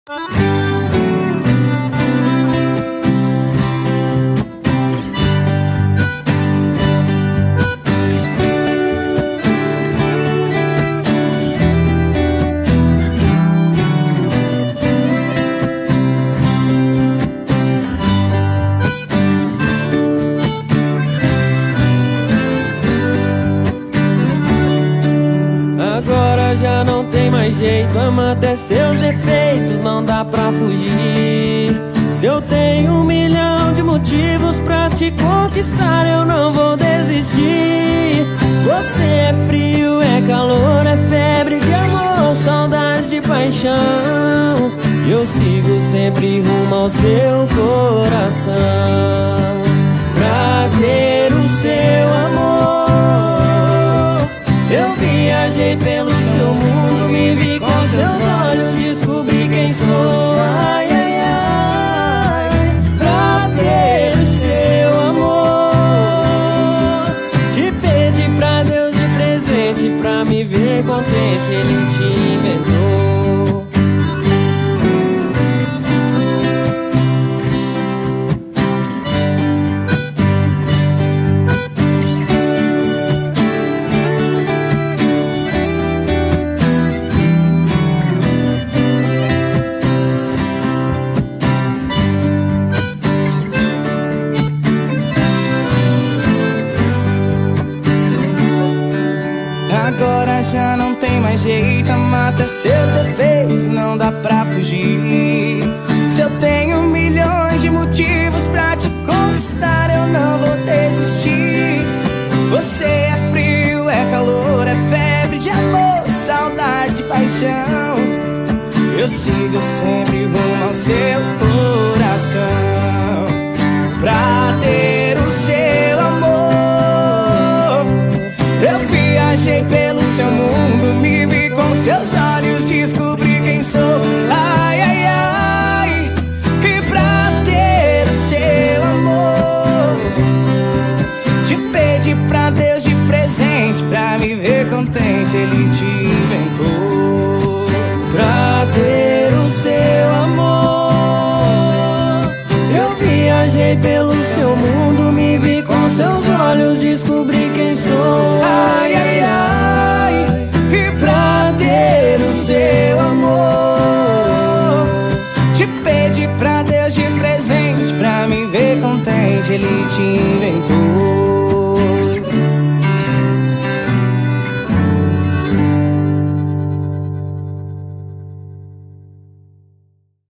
Agora já não tem mais jeito, ama até seus defeitos, não dá pra fugir. Se eu tenho 1 milhão de motivos pra te conquistar, eu não vou desistir. Você é frio, é calor, é febre de amor, saudade de paixão. Eu sigo sempre rumo ao seu coração, pra ter o seu amor. Eu viajei pelo seu mundo, me vi com seus olhos, descobri quem sou. Ai, ai, ai, pra ter o seu amor. Te pedi pra Deus de presente, pra me ver contente, Ele te inventou. Agora já não tem mais jeito, mata seus defeitos, não dá pra fugir. Se eu tenho 1 milhões de motivos pra te conquistar, eu não vou desistir. Você é frio, é calor, é febre de amor, saudade de paixão. Eu sigo sempre rumo ao seu coração, pra ter o seu amor. Eu viajei pelo seu mundo, me vi com seus olhos, descobri quem sou. Ai, ai, ai, e pra ter o seu amor, te pedi pra Deus de presente, pra me ver contente, Ele te inventou. Pra ter o seu amor, eu viajei pelo seu mundo, me vi com seus olhos, descobri quem sou. Ai, ai, ai, e pra ter o seu amor, te pedi pra Deus de presente, pra me ver contente, Ele te inventou.